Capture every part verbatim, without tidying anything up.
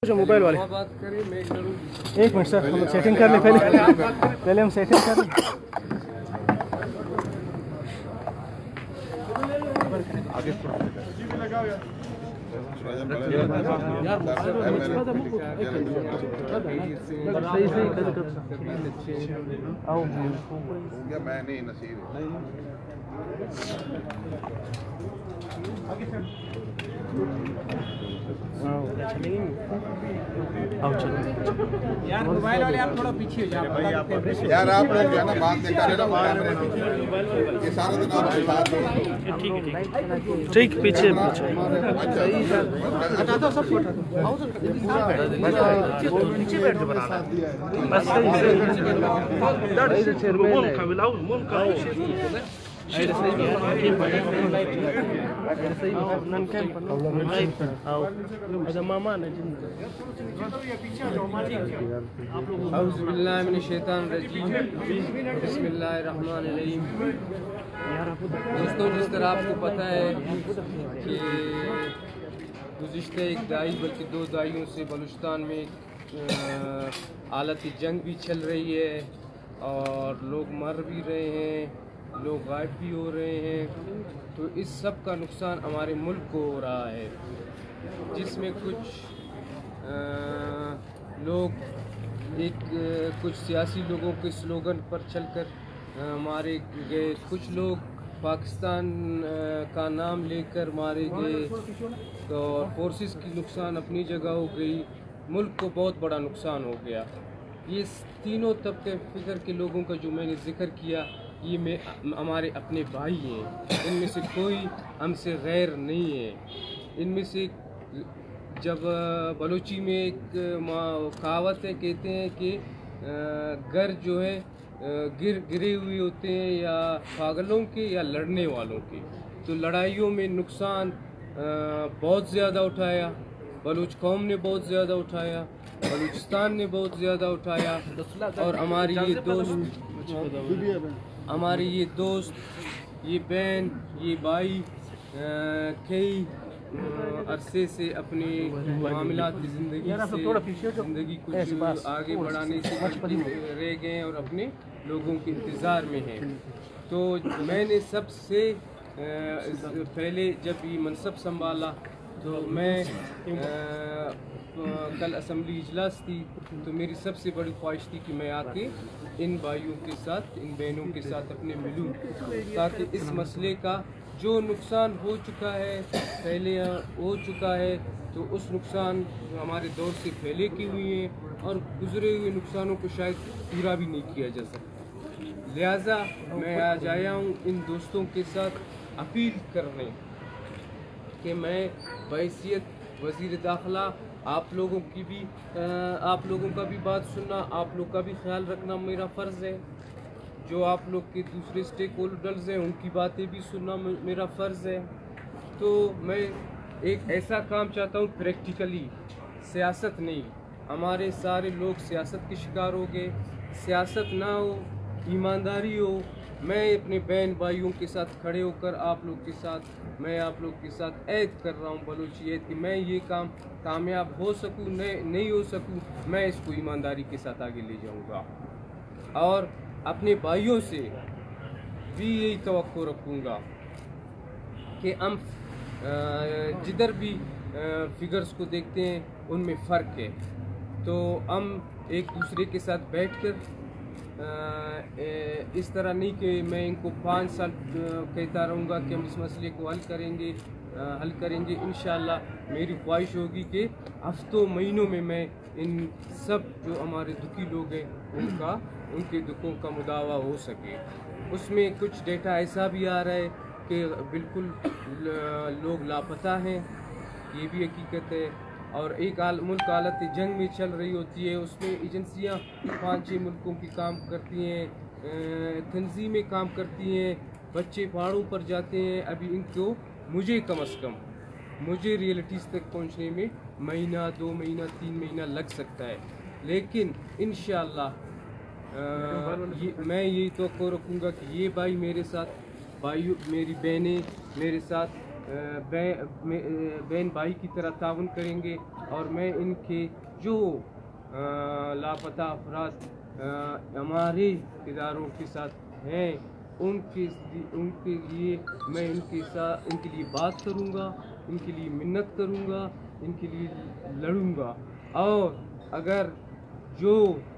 जो मोबाइल वाले बात करें मैं एक मिनट सर, हम सेटिंग कर ले पहले पहले हम सेटिंग कर लें। आगे सही सही आओ मैं नहीं नसीब यार मोबाइल वाले आप थोड़ा पीछे हो जाओ यार, आप लोग जो है ना बात नहीं कर रहे ये सारा दिन आप साथ ठीक पीछे पीछे हटा दो सब हटा दो नीचे बैठ के बनाना बस सही सही चेयरमैन का मिलाओ मोल का ऐसे सही है सही नन कैन आओ अच्छा मामा ने जिन औज़ु बिल्लाहि मिनश शैतानिर रजीम बिस्मिल्लाहिर रहमानिर रहीम। दोस्तों, जिस तरह आपको पता है कि गुज़िश्ता एक दाई बल्कि दो दाइयों से बलूचिस्तान में हालत जंग भी चल रही है और लोग मर भी रहे हैं, लोग गायब भी हो रहे हैं। तो इस सब का नुकसान हमारे मुल्क को हो रहा है, जिसमें कुछ आ, लोग एक आ, कुछ सियासी लोगों के स्लोगन पर चलकर मारे गए, कुछ लोग पाकिस्तान आ, का नाम लेकर मारे गए और फोर्सेस की नुकसान अपनी जगह हो गई, मुल्क को बहुत बड़ा नुकसान हो गया। ये तीनों तबके फिक्र के लोगों का जो मैंने जिक्र किया, ये में हमारे अपने भाई हैं, इनमें से कोई हमसे गैर नहीं है। इनमें से जब बलूची में एक कहावत है, कहते हैं कि घर जो है गिर गिरे हुए होते हैं या पागलों के या लड़ने वालों के। तो लड़ाइयों में नुकसान बहुत ज़्यादा उठाया, बलूच कौम ने बहुत ज़्यादा उठाया, बलूचिस्तान ने बहुत ज़्यादा उठाया और हमारी ये दोस्त हमारे ये दोस्त ये बहन ये भाई कई अरसे से अपने मामलात की ज़िंदगी से ज़िंदगी कुछ आगे बढ़ाने से रह गए और अपने लोगों के इंतज़ार में हैं। तो मैंने सबसे पहले जब ये मनसब संभाला तो मैं आ, कल असम्बली इजलास थी, तो मेरी सबसे बड़ी ख्वाहिश थी कि मैं आके इन भाइयों के साथ इन बहनों के साथ अपने मिलूं, ताकि इस मसले का जो नुकसान हो चुका है पहले हो चुका है, तो उस नुकसान हमारे दौर से पहले की हुई हैं और गुजरे हुए नुकसानों को शायद पूरा भी नहीं किया जा सकता। लिहाजा मैं आज आया हूँ इन दोस्तों के साथ अपील करने कि मैं बहैसियत वज़ीर दाखिला आप लोगों की भी आ, आप लोगों का भी बात सुनना, आप लोग का भी ख्याल रखना मेरा फ़र्ज़ है। जो आप लोग के दूसरे स्टेक होल्डर्स हैं उनकी बातें भी सुनना मेरा फ़र्ज़ है। तो मैं एक ऐसा काम चाहता हूँ प्रैक्टिकली, सियासत नहीं। हमारे सारे लोग सियासत के शिकार हो गए, सियासत ना हो, ईमानदारी हो। मैं अपने बहन भाइयों के साथ खड़े होकर आप लोग के साथ मैं आप लोग के साथ ऐद कर रहा हूँ बलूची ऐद कि मैं ये काम कामयाब हो सकूँ नहीं नहीं हो सकूँ, मैं इसको ईमानदारी के साथ आगे ले जाऊँगा और अपने भाइयों से भी यही तवक्को रखूँगा कि हम जिधर भी फिगर्स को देखते हैं उनमें फ़र्क है, तो हम एक दूसरे के साथ बैठकर इस तरह नहीं कि मैं इनको पाँच साल कहता रहूँगा कि हम इस मसले को हल करेंगे हल करेंगे इंशाअल्लाह मेरी ख्वाहिश होगी कि हफ्तों महीनों में मैं इन सब जो हमारे दुखी लोग हैं उनका उनके दुखों का मुदावा हो सके। उसमें कुछ डेटा ऐसा भी आ रहा है कि बिल्कुल लोग लापता हैं, ये भी हकीकत है। और एक आल मुल्क हालत जंग में चल रही होती है, उसमें एजेंसियाँ पाँच छः मुल्कों की काम करती हैं, तंजीमें काम करती हैं, बच्चे पहाड़ों पर जाते हैं। अभी इनको मुझे कम अज़ कम मुझे रियलिटीज़ तक पहुंचने में महीना दो महीना तीन महीना लग सकता है, लेकिन इंशाअल्लाह ये मैं यही तो रखूँगा कि ये भाई मेरे साथ भाइयों मेरी बहनें मेरे साथ بہن بھائی کی طرح تعاون کریں گے، اور میں ان کے جو لاپتہ افراد ہمارے اداروں کے ساتھ ہیں ان کے ان کے لیے میں ان کے ساتھ ان کے لیے بات کروں گا، ان کے لیے منت کروں گا، ان کے لیے لڑوں گا، اور اگر جو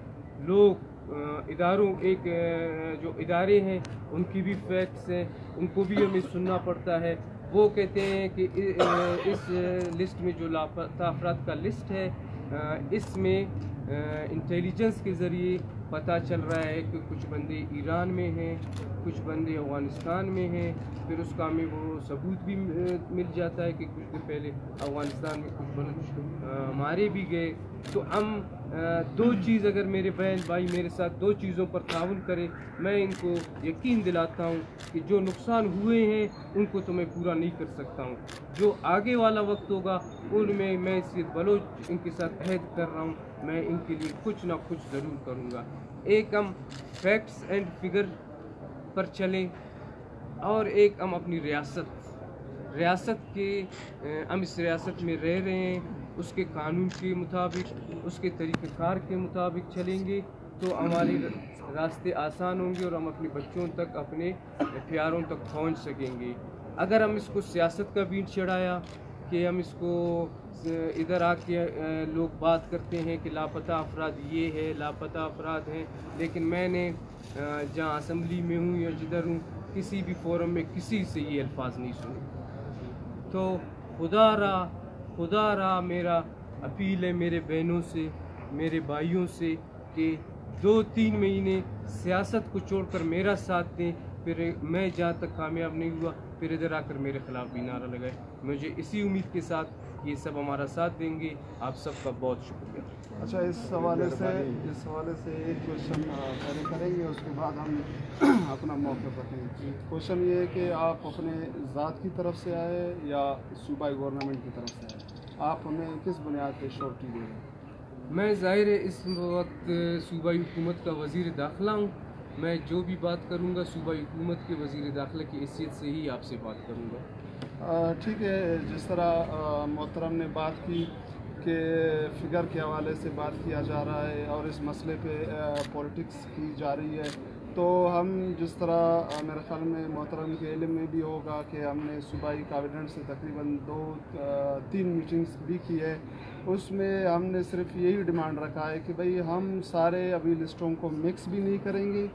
لوگ اداروں ایک جو ادارے ہیں ان کی بھی فیکٹس ہیں، ان کو بھی ہمیں سننا پڑتا ہے، وہ کہتے ہیں کہ اس لسٹ میں جو لاپتہ افراد کا لسٹ ہے اس میں انٹیلیجنس کے ذریعے پتہ چل رہا ہے کہ کچھ بندے ایران میں ہیں، کچھ بندے افغانستان میں ہیں، پھر اس کا ہمیں وہ ثبوت بھی مل جاتا ہے کہ کچھ دن پہلے افغانستان میں کچھ بندے مارے بھی گئے۔ تو ہم دو چیز اگر میرے بہن بھائی میرے ساتھ دو چیزوں پر تعاون کریں، میں ان کو یقین دلاتا ہوں کہ جو نقصان ہوئے ہیں ان کو تو میں پورا نہیں کر سکتا ہوں، جو آگے والا وقت ہوگا ان میں میں سید بلوچ ان کے ساتھ عہد کر رہا ہوں، میں ان کے لیے کچھ نہ کچھ ضرور کروں گا۔ ایک ہم فیکٹس اینڈ فگر پر چلیں، اور ایک ہم اپنی ریاست ریاست کے ہم اس ریاست میں رہ رہے ہیں، اس کے قانون کے مطابق، اس کے طریقہ کار کے مطابق چلیں گے تو ہمارے راستے آسان ہوں گے اور ہم اپنے بچوں تک، اپنے پیاروں تک پہنچ سکیں گے۔ اگر ہم اس کو سیاست کا بینٹ چڑھایا کہ ہم اس کو ادھر آ کے لوگ بات کرتے ہیں کہ لاپتہ افراد یہ ہے، لاپتہ افراد ہیں، لیکن میں نے جہاں اسمبلی میں ہوں یا جدھر ہوں کسی بھی فورم میں کسی سے یہ الفاظ نہیں سنے۔ تو خدا را خدا را میرا اپیل ہے میرے بہنوں سے، میرے بھائیوں سے کہ دو تین مہینے سیاست کو چھوڑ کر میرا ساتھ دیں، پھر میں جہاں تک کامیاب نہیں ہوا پھر ادھر آ کر میرے خلاف بھی نعرہ لگائے۔ مجھے اسی امید کے ساتھ یہ سب ہمارا ساتھ دیں گے۔ آپ سب کا بہت شکریہ۔ اچھا، اس حوالے سے اس حوالے سے ایک کوشچن پہلے کریں گے، اس کے بعد ہم اپنا موقف رکھیں گے۔ کوشچن یہ ہے کہ آپ اپنے ذات کی طرف سے آئے یا صوبائی گورنمنٹ کی طرف سے آئے؟ آپ ہمیں کس بنیاد پہ شورٹی دیں گے؟ میں ظاہر ہے اس وقت صوبائی حکومت کا وزیر داخلہ ہوں، میں جو بھی بات کروں گا صوبائی حکومت کے وزیر داخلہ کی حیثیت سے ہی آپ سے بات کروں گا۔ ٹھیک ہے، جس طرح محترم نے بات کی کہ فگر کے حوالے سے بات کیا جا رہا ہے اور اس مسئلے پہ پولیٹکس کی جا رہی ہے، تو ہم جس طرح میرے خیال میں محترم کے علم میں بھی ہوگا کہ ہم نے صوبائی کابینٹ سے تقریباً دو تین میٹنگز بھی کی ہے، اس میں ہم نے صرف یہی ڈیمانڈ رکھا ہے کہ بھئی ہم سارے ابھی لسٹوں کو مکس بھی نہیں کریں گے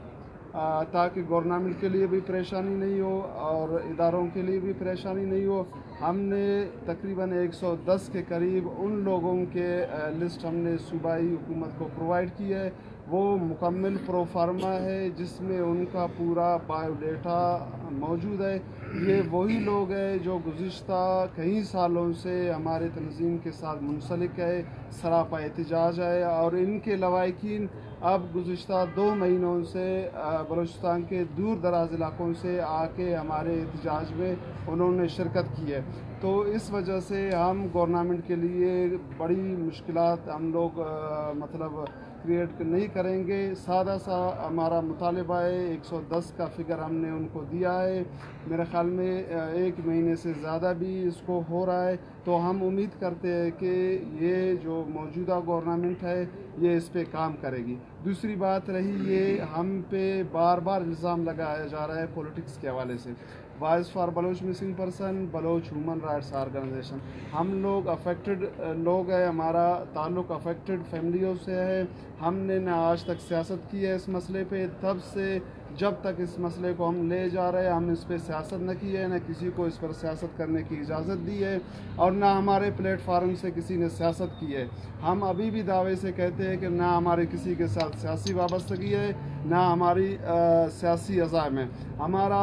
تاکہ گورنمنٹ کے لیے بھی پریشانی نہیں ہو اور اداروں کے لیے بھی پریشانی نہیں ہو۔ ہم نے تقریباً ایک سو دس کے قریب ان لوگوں کے لسٹ ہم نے صوبائی حکومت کو پرووائڈ کی ہے، وہ مکمل پرو فارما ہے جس میں ان کا پورا بایو ڈیٹا موجود ہے۔ یہ وہی لوگ ہیں جو گزشتہ کئی سالوں سے ہمارے تنظیم کے ساتھ منسلک ہے، سراپا احتجاج ہے، اور ان کے لواحقین اب گزشتہ دو مہینوں سے بلوچستان کے دور دراز علاقوں سے آ کے ہمارے احتجاج میں انہوں نے شرکت کی ہے۔ تو اس وجہ سے ہم گورنمنٹ کے لیے بڑی مشکلات ہم لوگ مطلب کریٹ نہیں کریں گے۔ سادہ سا ہمارا مطالبہ ہے، ایک سو دس کا فگر ہم نے ان کو دیا ہے، میرے خیال میں ایک مہینے سے زیادہ بھی اس کو ہو رہا ہے، تو ہم امید کرتے ہیں کہ یہ جو موجودہ گورنمنٹ ہے یہ اس پہ کام کرے گی۔ دوسری بات رہی یہ ہم پہ بار بار الزام لگایا جا رہا ہے پولیٹکس کے حوالے سے، voice for Baloch missing person, Baloch human rights organisation, ہم لوگ افیکٹڈ لوگ ہیں، ہمارا تعلق افیکٹڈ فیملیوں سے ہے، ہم نے نہ آج تک سیاست کی ہے اس مسئلے پہ، تب سے جب تک اس مسئلے کو ہم لے جا رہے ہیں ہم اس پہ سیاست نہ کی ہے، نہ کسی کو اس پر سیاست کرنے کی اجازت دی ہے، اور نہ ہمارے پلیٹ فارم سے کسی نے سیاست کی ہے۔ ہم ابھی بھی دعوے سے کہتے ہیں کہ نہ ہمارے کسی کے ساتھ سیاسی وابستگی ہے، نہ ہماری سیاسی عزائم ہے۔ ہمارا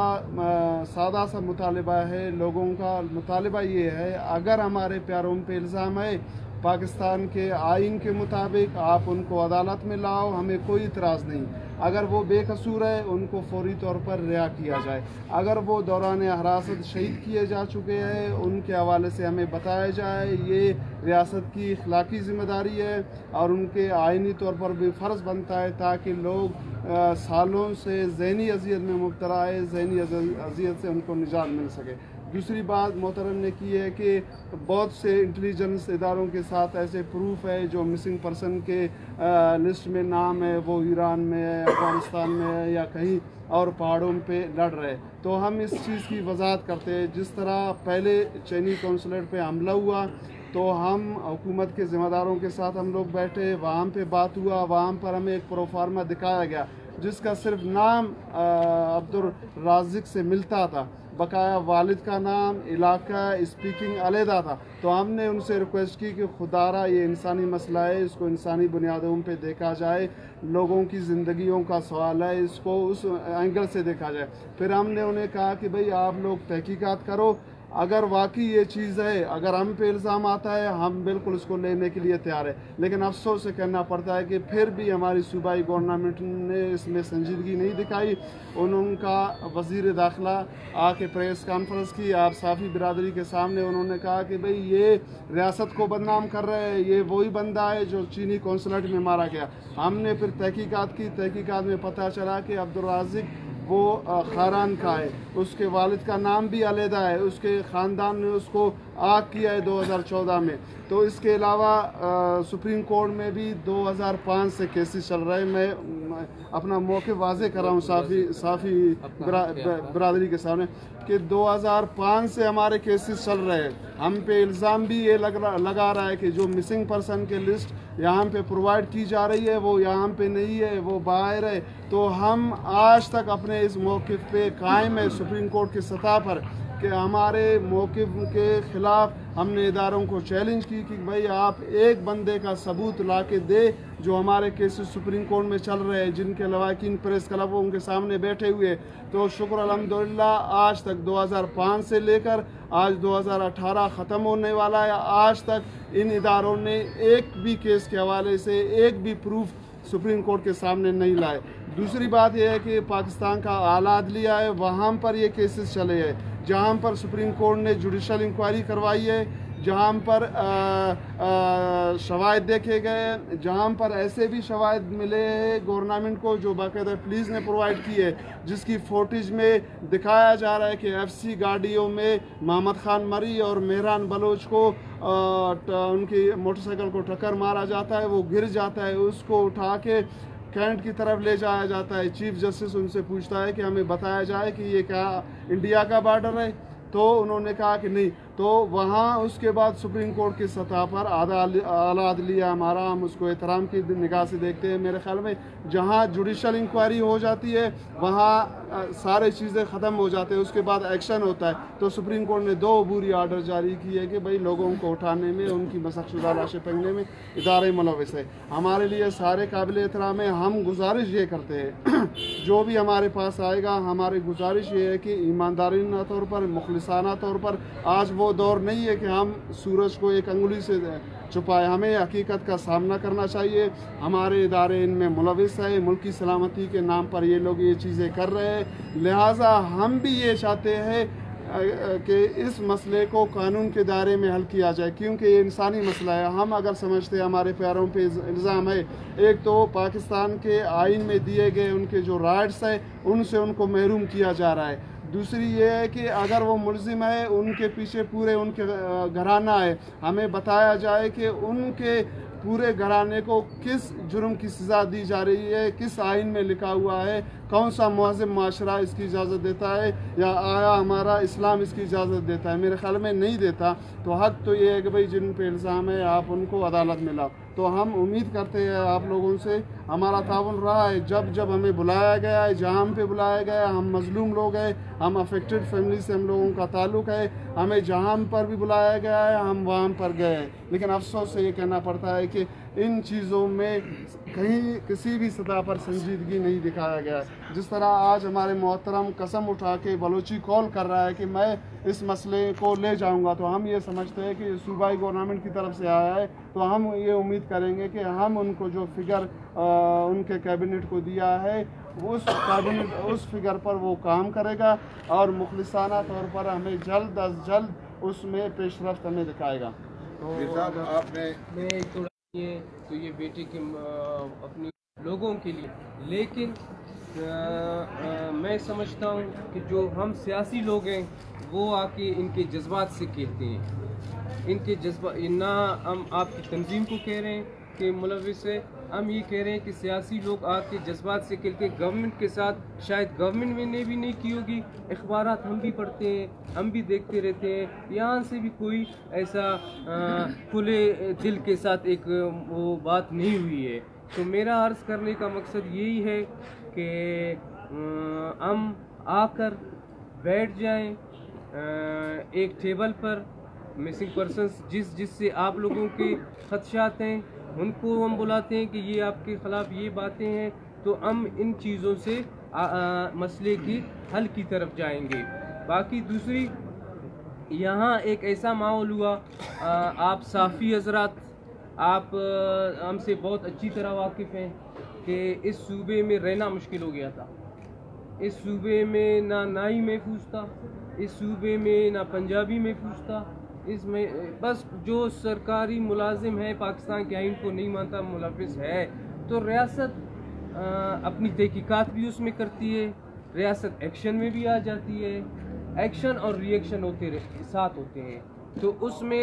سادہ سا مطالبہ ہے، لوگوں کا مطالبہ یہ ہے، اگر ہمارے پیاروں پہ الزام ہے پاکستان کے آئین کے مطابق آپ ان کو عدالت میں لاؤ، ہمیں کوئی اعتراض نہیں۔ اگر وہ بے قصور ہے ان کو فوری طور پر رہا کیا جائے، اگر وہ دوران حراست شہید کیے جا چکے ہیں ان کے حوالے سے ہمیں بتایا جائے، یہ ریاست کی اخلاقی ذمہ داری ہے اور ان کے آئینی طور پر بھی فرض بنتا ہے تاکہ لوگ سالوں سے ذہنی اذیت میں مبتلا ہے، ذہنی اذیت سے ان کو نجات مل سکے۔ دوسری بات محترم نے کی ہے کہ بہت سے انٹیلیجنس اداروں کے ساتھ ایسے پروف ہے جو مسنگ پرسن کے لسٹ میں نام ہے وہ ایران میں ہے، افغانستان میں ہے یا کہیں اور پہاڑوں پہ لڑ رہے. تو ہم اس چیز کی وضاحت کرتے ہیں جس طرح پہلے چینی قونصلیٹ پہ حملہ ہوا تو ہم حکومت کے ذمہ داروں کے ساتھ ہم لوگ بیٹھے، وہاں پہ بات ہوا، وہاں پر ہمیں ایک پروفارما دکھایا گیا جس کا صرف نام عبدالرازق سے ملتا تھا، بقایا والد کا نام، علاقہ، اسپیکنگ علیحدہ تھا. تو ہم نے ان سے ریکویسٹ کی کہ خدارا یہ انسانی مسئلہ ہے، اس کو انسانی بنیادوں پہ دیکھا جائے، لوگوں کی زندگیوں کا سوال ہے، اس کو اس اینگل سے دیکھا جائے. پھر ہم نے انہیں کہا کہ بھئی آپ لوگ تحقیقات کرو، اگر واقعی یہ چیز ہے، اگر ہم پہ الزام آتا ہے ہم بالکل اس کو لینے کے لیے تیار ہے. لیکن افسوس سے کہنا پڑتا ہے کہ پھر بھی ہماری صوبائی گورنمنٹ نے اس میں سنجیدگی نہیں دکھائی. انہوں کا وزیر داخلہ آ کے پریس کانفرنس کی آپ صحافی برادری کے سامنے، انہوں نے کہا کہ بھئی یہ ریاست کو بدنام کر رہے ہیں، یہ وہی بندہ ہے جو چینی قونصلیٹ میں مارا گیا. ہم نے پھر تحقیقات کی، تحقیقات میں پتہ چلا کہ عبدالرازق وہ خاران کا ہے، اس کے والد کا نام بھی علیحدہ ہے، اس کے خاندان نے اس کو آگ کیا ہے دو ہزار چودہ میں. تو اس کے علاوہ سپریم کورٹ میں بھی دو ہزار پانچ سے کیسز چل رہے ہیں. میں اپنا موقع واضح کر رہا ہوں صحافی صحافی برادری کے سامنے کہ دو ہزار پانچ سے ہمارے کیسز چل رہے ہیں. ہم پہ الزام بھی یہ لگا رہا ہے کہ جو مسنگ پرسن کے لسٹ یہاں پہ پرووائڈ کی جا رہی ہے وہ یہاں پہ نہیں ہے، وہ باہر ہے. تو ہم آج تک اپنے اس موقف پہ قائم ہے سپریم کورٹ کی سطح پر کہ ہمارے موقف کے خلاف ہم نے اداروں کو چیلنج کی کہ بھئی آپ ایک بندے کا ثبوت لا کے دے جو ہمارے کیسز سپریم کورٹ میں چل رہے ہیں، جن کے لواحقین پریس کلبوں کے سامنے بیٹھے ہوئے. تو شکر الحمدللہ آج تک دو ہزار پانچ سے لے کر آج دو ہزار اٹھارہ ختم ہونے والا ہے، آج تک ان اداروں نے ایک بھی کیس کے حوالے سے ایک بھی پروف سپریم کورٹ کے سامنے نہیں لائے. دوسری بات یہ ہے کہ پاکستان کا اعلیٰ عدلیہ ہے، وہاں پر یہ کیسز چلے ہیں جہاں پر سپریم کورٹ نے جوڈیشل انکوائری کروائی ہے، جہاں پر شواہد دیکھے گئے، جہاں پر ایسے بھی شواہد ملے ہیں گورنمنٹ کو جو باقاعدہ پولیس نے پرووائڈ کی ہے، جس کی فوٹیج میں دکھایا جا رہا ہے کہ ایف سی گاڑیوں میں محمد خان مری اور مہران بلوچ کو ان کی موٹر سائیکل کو ٹکر مارا جاتا ہے، وہ گر جاتا ہے، اس کو اٹھا کے کینٹ کی طرف لے جایا جاتا ہے. چیف جسٹس ان سے پوچھتا ہے کہ ہمیں بتایا جائے کہ یہ کیا انڈیا کا بارڈر ہے، تو انہوں نے کہا کہ نہیں. تو وہاں اس کے بعد سپریم کورٹ کی سطح پر اعلیٰ عدلیہ ہمارا، ہم اس کو احترام کی نگاہ سے دیکھتے ہیں. میرے خیال میں جہاں جوڈیشل انکوائری ہو جاتی ہے وہاں سارے چیزیں ختم ہو جاتے ہیں، اس کے بعد ایکشن ہوتا ہے. تو سپریم کورٹ نے دو عبوری آرڈر جاری کیے کہ بھئی لوگوں کو اٹھانے میں، ان کی مسخ شدہ لاشیں پھینکنے میں ادارے ملوث ہے. ہمارے لیے سارے قابل احترام ہے. ہم گزارش یہ کرتے ہیں جو بھی ہمارے پاس آئے گا، ہماری گزارش یہ ہے کہ ایماندارانہ طور پر، مخلصانہ طور پر، آج وہ دور نہیں ہے کہ ہم سورج کو ایک انگلی سے چھپائے. ہمیں حقیقت کا سامنا کرنا چاہیے. ہمارے ادارے ان میں ملوث ہے، ملکی سلامتی کے نام پر یہ لوگ یہ چیزیں کر رہے ہیں. لہٰذا ہم بھی یہ چاہتے ہیں کہ اس مسئلے کو قانون کے دائرے میں حل کیا جائے، کیونکہ یہ انسانی مسئلہ ہے. ہم اگر سمجھتے ہیں ہمارے پیاروں پہ الزام ہے، ایک تو پاکستان کے آئین میں دیے گئے ان کے جو رائٹس ہیں ان سے ان کو محروم کیا جا رہا ہے. دوسری یہ ہے کہ اگر وہ ملزم ہے، ان کے پیچھے پورے ان کے گھرانہ ہے، ہمیں بتایا جائے کہ ان کے پورے گھرانے کو کس جرم کی سزا دی جا رہی ہے، کس آئین میں لکھا ہوا ہے، کون سا مہذب معاشرہ اس کی اجازت دیتا ہے، یا آیا ہمارا اسلام اس کی اجازت دیتا ہے. میرے خیال میں نہیں دیتا. تو حق تو یہ ہے کہ بھئی جن پہ الزام ہے آپ ان کو عدالت میں لاؤ. تو ہم امید کرتے ہیں آپ لوگوں سے، ہمارا تعاون رہا ہے جب جب ہمیں بلایا گیا ہے، جہاں ہم پہ بلایا گیا ہے. ہم مظلوم لوگ ہیں، ہم افیکٹڈ فیملی سے ہم لوگوں کا تعلق ہے. ہمیں جہاں پر بھی بلایا گیا ہے ہم وہاں پر گئے ہیں. لیکن افسوس سے یہ کہنا پڑتا ہے کہ ان چیزوں میں کہیں کسی بھی سطح پر سنجیدگی نہیں دکھایا گیا ہے. جس طرح آج ہمارے محترم قسم اٹھا کے بلوچی کال کر رہا ہے کہ میں اس مسئلے کو لے جاؤں گا، تو ہم یہ سمجھتے ہیں کہ صوبائی گورنمنٹ کی طرف سے آیا ہے. تو ہم یہ امید کریں گے کہ ہم ان کو جو فگر ان کے کیبنٹ کو دیا ہے اس کیبنٹ اس فگر پر وہ کام کرے گا اور مخلصانہ طور پر ہمیں جلد از جلد اس میں پیش رفت ہمیں دکھائے گا. آپ نے میں تھوڑا یہ تو یہ بیٹے کے اپنی لوگوں کے لیے، لیکن میں سمجھتا ہوں کہ جو ہم سیاسی لوگ ہیں وہ آ کے ان کے جذبات سے کھیلتے ہیں. ان کے جذبات نہ ہم آپ کی تنظیم کو کہہ رہے ہیں کہ ملوث ہے, ہم یہ کہہ رہے ہیں کہ سیاسی لوگ آ کے جذبات سے کھیل کے گورنمنٹ کے ساتھ, شاید گورنمنٹ میں نے بھی نہیں کی ہوگی, اخبارات ہم بھی پڑھتے ہیں, ہم بھی دیکھتے رہتے ہیں, یہاں سے بھی کوئی ایسا کھلے دل کے ساتھ ایک وہ بات نہیں ہوئی ہے. تو میرا عرض کرنے کا مقصد یہی ہے کہ ہم آ کر بیٹھ جائیں ایک ٹیبل پر. مسنگ پرسنس جس جس سے آپ لوگوں کے خدشات ہیں ان کو ہم بلاتے ہیں کہ یہ آپ کے خلاف یہ باتیں ہیں, تو ہم ان چیزوں سے مسئلے کی حل کی طرف جائیں گے. باقی دوسری, یہاں ایک ایسا ماحول ہوا, آپ صحافی حضرات آپ ہم سے بہت اچھی طرح واقف ہیں کہ اس صوبے میں رہنا مشکل ہو گیا تھا. اس صوبے میں نہ نائی محفوظ تھا, اس صوبے میں نہ پنجابی محفوظ تھا, اس میں بس جو سرکاری ملازم ہے پاکستان کے آئین کو نہیں مانتا ملوث ہے. تو ریاست اپنی تحقیقات بھی اس میں کرتی ہے, ریاست ایکشن میں بھی آ جاتی ہے, ایکشن اور ری ایکشن ہوتے ساتھ ہوتے ہیں. تو اس میں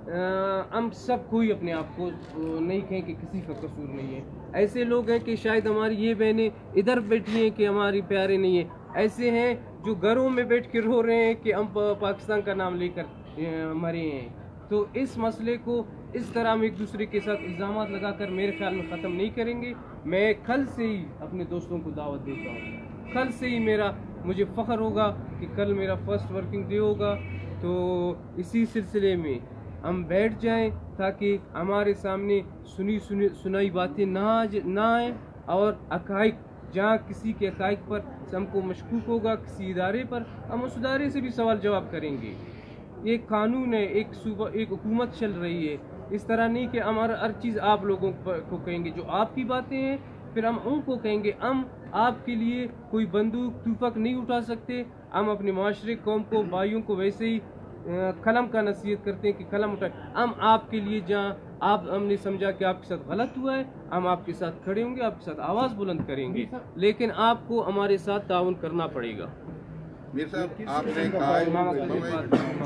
ہم سب کوئی اپنے آپ کو نہیں کہیں کہ کسی کا قصور نہیں ہے. ایسے لوگ ہیں کہ شاید ہماری یہ بہنیں ادھر بیٹھی ہیں کہ ہماری پیارے نہیں ہیں, ایسے ہیں جو گھروں میں بیٹھ کے رو رہے ہیں کہ ہم پاکستان کا نام لے کر مرے ہیں. تو اس مسئلے کو اس طرح ہم ایک دوسرے کے ساتھ الزامات لگا کر میرے خیال میں ختم نہیں کریں گے. میں کل سے ہی اپنے دوستوں کو دعوت دیتا ہوں, کل سے ہی میرا مجھے فخر ہوگا کہ کل میرا فرسٹ ورکنگ ڈے ہوگا. تو اسی سلسلے میں ہم بیٹھ جائیں تاکہ ہمارے سامنے سنی سنی سنائی باتیں نہ نہ آئیں, اور حقائق جہاں کسی کے حقائق پر ہم کو مشکوک ہوگا کسی ادارے پر, ہم اس ادارے سے بھی سوال جواب کریں گے. ایک قانون ہے, ایک صوبہ ایک حکومت چل رہی ہے. اس طرح نہیں کہ ہمارا ہر چیز آپ لوگوں کو کہیں گے, جو آپ کی باتیں ہیں پھر ہم ان کو کہیں گے. ہم آپ کے لیے کوئی بندوق توفک نہیں اٹھا سکتے. ہم اپنے معاشرے قوم کو بھائیوں کو ویسے ہی قلم کا نصیحت کرتے ہیں کہ قلم اٹھائیں. ہم آپ کے لیے جہاں آپ ہم نے سمجھا کہ آپ کے ساتھ غلط ہوا ہے, ہم آپ کے ساتھ کھڑے ہوں گے, آپ کے ساتھ آواز بلند کریں گے, لیکن آپ کو ہمارے ساتھ تعاون کرنا پڑے گا. میر صاحب آپ نے کہا,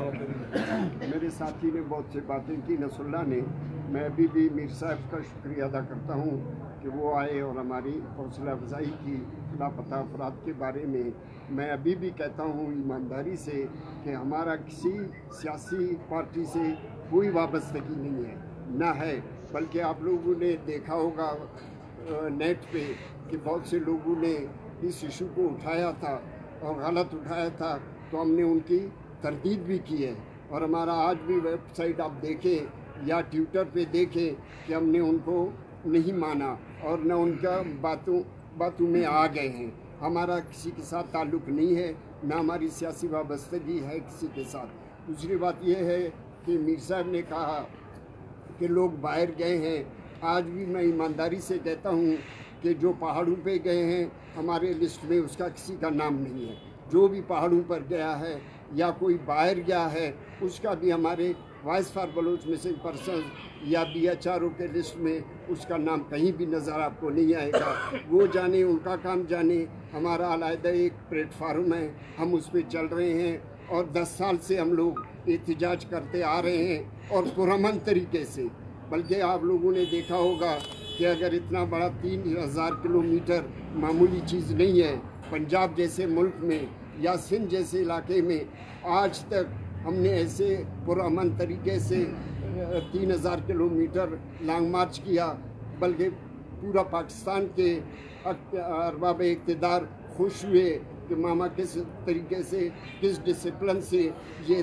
میرے ساتھی نے بہت سی باتیں کی, نصر اللہ نے. میں ابھی بھی میر صاحب کا شکریہ ادا کرتا ہوں کہ وہ آئے اور ہماری حوصلہ افزائی کی لاپتہ افراد کے بارے میں. میں ابھی بھی کہتا ہوں ایمانداری سے کہ ہمارا کسی سیاسی پارٹی سے کوئی وابستگی نہیں ہے, نہ ہے. بلکہ آپ لوگوں نے دیکھا ہوگا نیٹ پہ کہ بہت سے لوگوں نے اس ایشو کو اٹھایا تھا اور غلط اٹھایا تھا, تو ہم نے ان کی تردید بھی کی ہے. اور ہمارا آج بھی ویب سائٹ آپ دیکھیں یا ٹویٹر پہ دیکھیں کہ ہم نے ان کو نہیں مانا اور نہ ان کا باتوں باتوں میں آ گئے ہیں. ہمارا کسی کے ساتھ تعلق نہیں ہے, نہ ہماری سیاسی وابستگی ہے کسی کے ساتھ. دوسری بات یہ ہے کہ میر صاحب نے کہا کہ لوگ باہر گئے ہیں. آج بھی میں ایمانداری سے کہتا ہوں کہ جو پہاڑوں پہ گئے ہیں ہمارے لسٹ میں اس کا کسی کا نام نہیں ہے. جو بھی پہاڑوں پر گیا ہے یا کوئی باہر گیا ہے اس کا بھی ہمارے voice for Baloch missing person یا بی ایچ آر او کے لسٹ میں اس کا نام کہیں بھی نظر آپ کو نہیں آئے گا. وہ جانے, ان کا کام جانے. ہمارا علیحدہ ایک پلیٹ فارم ہے, ہم اس پہ چل رہے ہیں اور دس سال سے ہم لوگ احتجاج کرتے آ رہے ہیں اور پرامن طریقے سے. بلکہ آپ لوگوں نے دیکھا ہوگا کہ اگر اتنا بڑا تین ہزار کلو میٹر معمولی چیز نہیں ہے, پنجاب جیسے ملک میں یا سندھ جیسے علاقے میں آج تک ہم نے ایسے پرامن طریقے سے تین ہزار کلو میٹر لانگ مارچ کیا. بلکہ پورا پاکستان کے ارباب اقتدار خوش ہوئے کہ ماما کس طریقے سے کس ڈسپلن سے یہ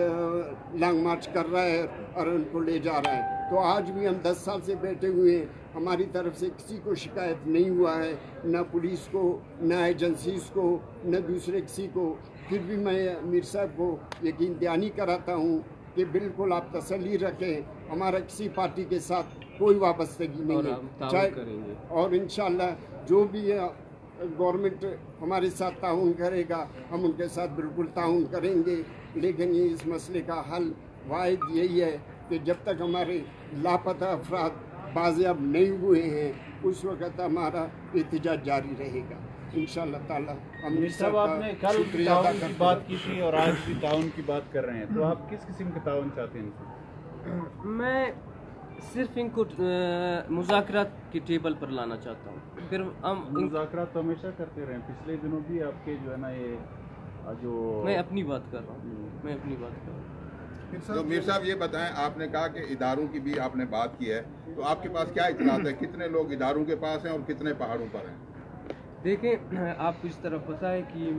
لانگ مارچ کر رہا ہے اور ان کو لے جا رہا ہے. تو آج بھی ہم دس سال سے بیٹھے ہوئے ہیں, ہماری طرف سے کسی کو شکایت نہیں ہوا ہے, نہ پولیس کو, نہ ایجنسیز کو, نہ دوسرے کسی کو. پھر بھی میں میر صاحب کو یقین دہانی کراتا ہوں کہ بالکل آپ تسلی رکھیں, ہمارا کسی پارٹی کے ساتھ کوئی وابستگی نہیں ہے. چاہے اور انشاءاللہ جو بھی گورنمنٹ ہمارے ساتھ تعاون کرے گا ہم ان کے ساتھ بالکل تعاون کریں گے. لیکن یہ اس مسئلے کا حل واحد یہی ہے کہ جب تک ہمارے لاپتہ افراد بازیاب نہیں ہوئے ہیں اس وقت ہمارا احتجاج جاری رہے گا. इंशाअल्लाह ताला हम मीर साहब आपने कल ताउन की बात की थी और आज भी ताउन की बात कर रहे हैं, तो आप किस किस्म का ताउन चाहते हैं इनसे? मैं सिर्फ इनको मुज़ाकरात की टेबल पर लाना चाहता हूँ। फिर हम मुज़ाकरात तो हमेशा करते रहे, पिछले दिनों भी आपके जो है ना ये जो मैं अपनी बात कर रहा हूँ मैं अपनी बात कर रहा हूँ तो मीर साहब ये बताएं, आपने कहा कि इदारों की भी आपने बात की है, तो आपके पास क्या इतलात है, कितने लोग इदारों के पास हैं और कितने पहाड़ों पर हैं? देखें, आपको इस तरफ पता है कि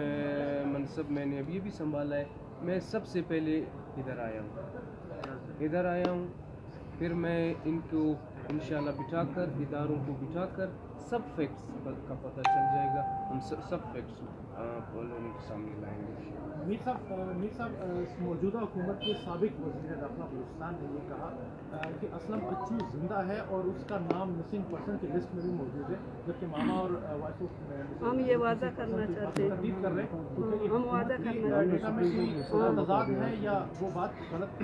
मनसब मैंने अभी अभी संभाला है। मैं सबसे पहले इधर आया हूँ इधर आया हूँ फिर मैं इनको इंशाल्लाह बिठाकर, इदारों को बिठाकर सब फैक्ट्स का पता चल जाएगा। हम सब सब फैक्ट्स लोगों के सामने लाएंगे। मीर साहब मीर साहब मौजूदा हुकूमत के साबिक वज़ीर दाखिला बलूचिस्तान ने ये कहा कि असलम अच्छू जिंदा है और उसका नाम मिसिंग पर्सन की लिस्ट में भी मौजूद है, जबकि मामा और वाइफ ऑफ हम ये वादा करना चाहते हैं, तकलीफ कर रहे हैं, हम वादा करना चाहते हैं तजाद है या वो बात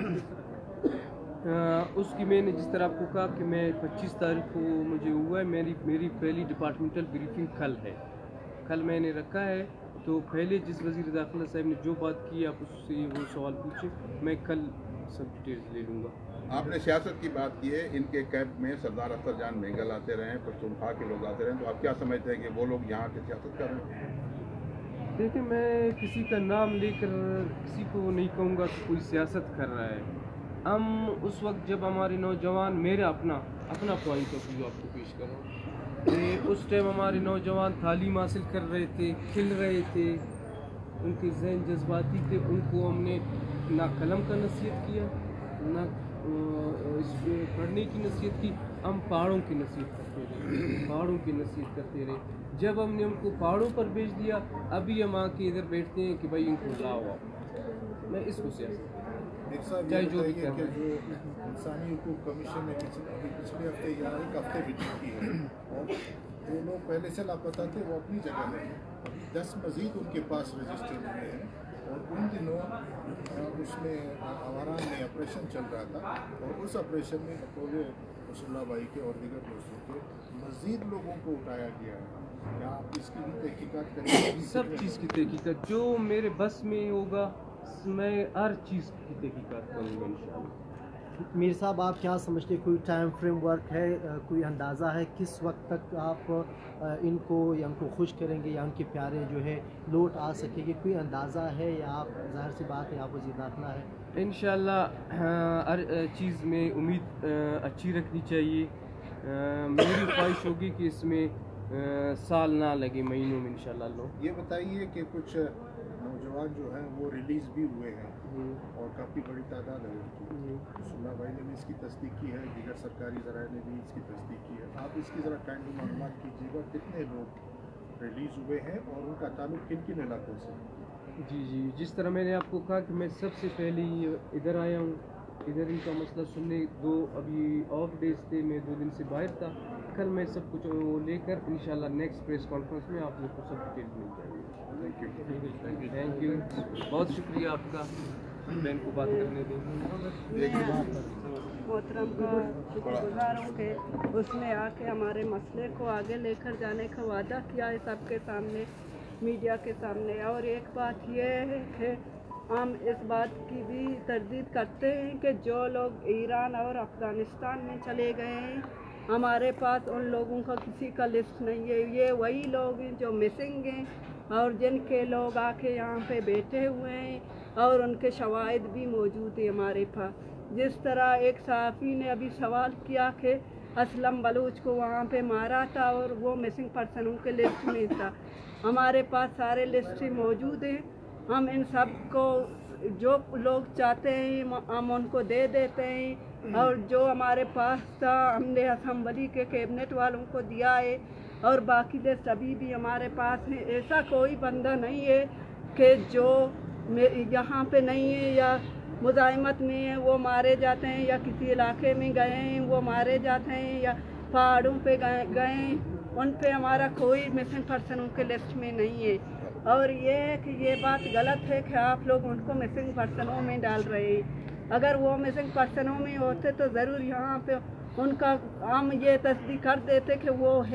गलत? आ, उसकी मैंने जिस तरह आपको कहा कि मैं पच्चीस तारीख को मुझे हुआ है, मेरी मेरी पहली डिपार्टमेंटल ब्रीफिंग कल है कल मैंने रखा है। तो पहले जिस वज़ीर दाखिला साहब ने जो बात की आप उससे वो सवाल पूछे, मैं कल सब डिटेल्स ले लूँगा। आपने सियासत की बात की है, इनके कैंप में सरदार अख्तर जान मेंगल आते रहे, पख्तूनख्वा के लोग आते रहे, तो आप क्या समझते हैं कि वो लोग यहाँ की सियासत कर रहे हैं? देखिए, मैं किसी का नाम लेकर किसी को नहीं कहूँगा कि कोई सियासत कर रहा है। हम उस वक्त जब हमारे नौजवान, मेरा अपना अपना पॉइंट ऑफ व्यू आपको पेश कर रहा हूँ कि उस टाइम हमारे नौजवान तालीम हासिल कर रहे थे, खिल रहे थे, उनके जहन जज्बाती थे, उनको हमने ना कलम का नसीहत किया ना इस पढ़ने की नसीहत की, हम पहाड़ों की नसीहत करते रहे पहाड़ों की नसीहत करते रहे जब हमने उनको पहाड़ों पर भेज दिया, अभी हम आके इधर बैठते हैं कि भाई इनको लाओ आओ। मैं इसको सियासत चाहे जो भी कि जो इंसानी हुकूक कमीशन ने पिछले हफ्ते या एक हफ्ते विजिट की है और जो लोग पहले से लापता थे वो अपनी जगह है, दस मजीद उनके पास रजिस्टर्ड हुए हैं और उन दिनों उसमें आवारान में ऑपरेशन चल रहा था और उस ऑपरेशन में पूरे रसूलुल्लाह भाई के और दीगर दोस्तों के मजीद लोगों को उठाया गया है। क्या आप इसकी भी तहकीकात करेंगे? सब चीज़ की तहकीकात जो मेरे बस में होगा, मैं हर चीज़ की तहकीकात करूँगा इंशाअल्लाह। मीर साहब, आप क्या समझते, कोई टाइम फ्रेम वर्क है, कोई अंदाज़ा है किस वक्त तक आप इनको या उनको खुश करेंगे या उनके प्यारे जो है लौट आ सकेंगे? कोई अंदाज़ा है या आप, ज़ाहिर सी बात है आप वज़ीर दाखिला है, इंशाअल्लाह हर चीज़ में उम्मीद अच्छी रखनी चाहिए। मेरी ख्वाहिश होगी कि इसमें साल ना लगे, महीनों में इंशाअल्लाह लोग। ये बताइए कि कुछ नौजवान जो हैं वो रिलीज़ भी हुए हैं और काफ़ी बड़ी तादाद है उनकी। रसूलुल्लाह भाई ने भी इसकी तस्दीक की है, दीगर सरकारी ज़राए ने भी इसकी तस्दीक की है। आप इसकी ज़रा काइंडली मालूमात कीजिएगा, कितने लोग रिलीज़ हुए हैं और उनका ताल्लुक किन किन इलाकों से? जी जी जिस तरह मैंने आपको कहा कि मैं सबसे पहले इधर आया हूँ, इधर इनका मसला सुनने, दो अभी ऑफ डेज थे, मैं दो दिन से बाहर था। कल मैं सब कुछ वो लेकर इंशाल्लाह नेक्स्ट प्रेस कॉन्फ्रेंस में आप लोग को सब डिटेल मिल जाएगी। थैंक यू थैंक यू बहुत शुक्रिया आपका बहन को बात करने दें। मोहतरम का शुक्रगुजार हूँ कि उसने आके हमारे मसले को आगे लेकर जाने का वादा किया है सबके सामने, मीडिया के सामने। और एक बात यह है कि हम इस बात की भी तरदीद करते हैं कि जो लोग ईरान और अफ़गानिस्तान में चले गए हैं, हमारे पास उन लोगों का किसी का लिस्ट नहीं है। ये वही लोग हैं जो मिसिंग हैं और जिनके लोग आके यहाँ पे बैठे हुए हैं और उनके शवाहिद भी मौजूद हैं हमारे पास। जिस तरह एक सहाफ़ी ने अभी सवाल किया कि असलम बलूच को वहाँ पे मारा था और वो मिसिंग पर्सनों के लिस्ट में था, हमारे पास सारे लिस्ट मौजूद हैं। हम इन सब को जो लोग चाहते हैं हम उनको दे देते हैं और जो हमारे पास था हमने असम्बली के कैबिनेट वालों को दिया है और बाकी लिस्ट अभी भी हमारे पास है। ऐसा कोई बंदा नहीं है कि जो यहाँ पे नहीं है या मुज़ाहिमत में है वो मारे जाते हैं या किसी इलाके में गए हैं वो मारे जाते हैं या पहाड़ों पे गए गए हैं, उन पे हमारा कोई मिसिंग पर्सनों के लिस्ट में नहीं है। और ये कि ये बात गलत है कि आप लोग उनको मिसिंग पर्सनों में डाल रहे हैं। अगर वो मिसिंग पर्सनों में होते तो ज़रूर यहाँ पे उनका हम ये तस्दीक कर देते कि वो है,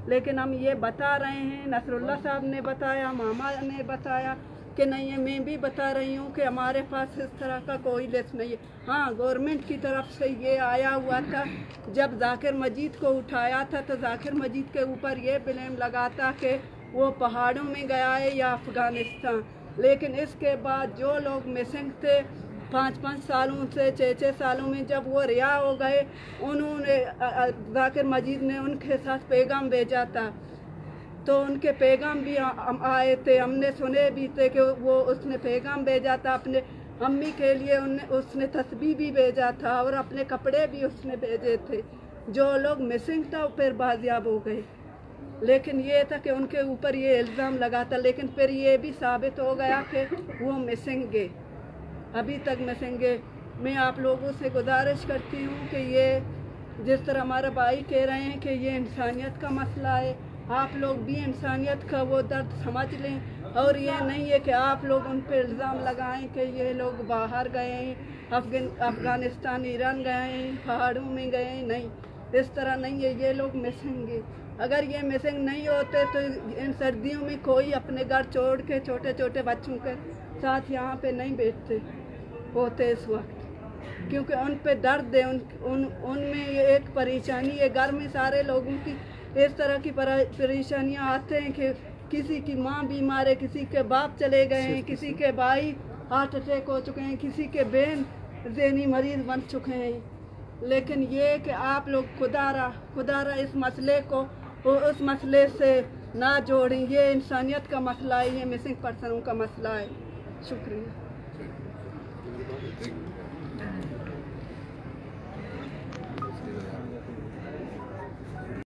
लेकिन हम ये बता रहे हैं, नसरुल्लाह साहब ने बताया, मामा ने बताया कि नहीं है, मैं भी बता रही हूँ कि हमारे पास इस तरह का कोई लिस्ट नहीं है। हाँ, गवर्नमेंट की तरफ से ये आया हुआ था, जब जाकिर मजीद को उठाया था तो जाकिर मजीद के ऊपर ये ब्लेम लगाता कि वो पहाड़ों में गया है या अफ़गानिस्तान। लेकिन इसके बाद जो लोग मिसिंग थे पाँच पाँच सालों से, छः छः सालों में, जब वो रिहा हो गए, उन्होंने जाकिर मजीद ने उनके साथ पैगाम भेजा था, तो उनके पैगाम भी आए थे, हमने सुने भी थे कि वो उसने पैगाम भेजा था अपने अम्मी के लिए, उन्ने उसने तस्बीह भी भेजा था और अपने कपड़े भी उसने भेजे थे। जो लोग मिसिंग था वो फिर बाजियाब हो गए, लेकिन ये था कि उनके ऊपर ये इल्ज़ाम लगा था, लेकिन फिर ये भी साबित हो गया कि वो मिसिंग गए, अभी तक मिसिंग गए। मैं आप लोगों से गुजारिश करती हूँ कि ये जिस तरह हमारा भाई कह रहे हैं कि ये इंसानियत का मसला है, आप लोग भी इंसानियत का वो दर्द समझ लें, और ये नहीं है कि आप लोग उन पर इल्ज़ाम लगाएं कि ये लोग बाहर गए हैं, अफगान अफ़गानिस्तान, ईरान गए हैं, पहाड़ों में गए हैं। नहीं, इस तरह नहीं है, ये लोग मिसिंग हैं। अगर ये मिसिंग नहीं होते तो इन सर्दियों में कोई अपने घर छोड़ के छोटे छोटे बच्चों के साथ यहाँ पे नहीं बैठते होते इस वक्त, क्योंकि उन पे दर्द है, उन उन उनमें ये एक परेशानी है। घर में सारे लोगों की इस तरह की परेशानियाँ आते हैं कि किसी की माँ बीमार है, किसी के बाप चले गए हैं, किसी के भाई हार्ट अटैक हो चुके हैं, किसी के बहन ज़हनी मरीज़ बन चुके हैं। लेकिन ये कि आप लोग खुदारा खुदारा इस मसले को उस मसले से ना जोड़ें, ये इंसानियत का मसला है, ये मिसिंग पर्सनों का मसला है। शुक्रिया।